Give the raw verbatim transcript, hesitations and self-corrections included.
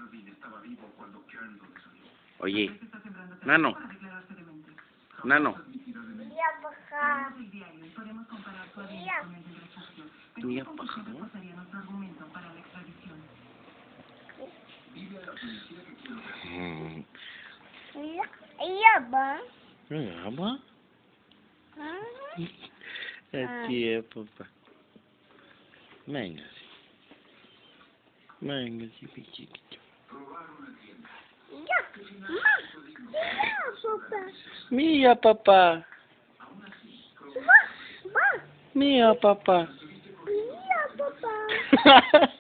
Oye, Nano, Nano. Mira, papá. Mira. Mira, pájaro. Mm. Mira, ella va. Mira, va. Ah. Así es, papá. Venga, sí. Venga, sí, mi chiquito. Mira, papá. Mira, papá. Va, va. Mira, papá. Mira, papá.